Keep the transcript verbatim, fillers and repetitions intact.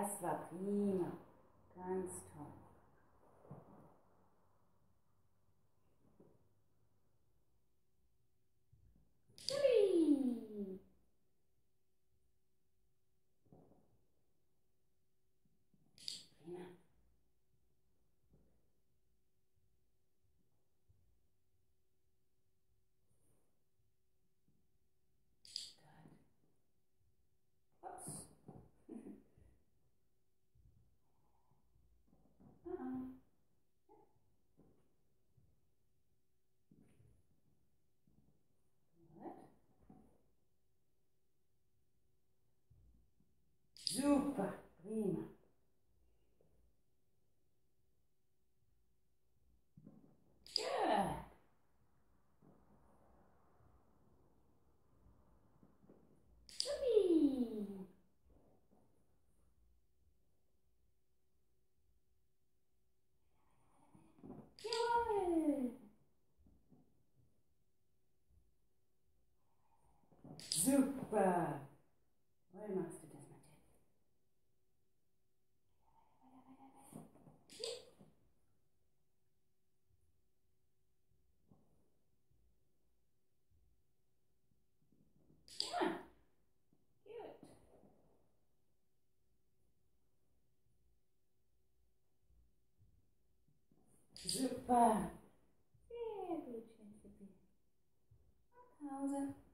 Das war prima. Ganz toll. Hui. Prima. Ups. Uh-oh. Super, prima. Good. Yippee. Jawohl. Super. Wohl machst du das natürlich. Ja. Gut. Super. Sehr gut, Schätzchen. Nach Hause.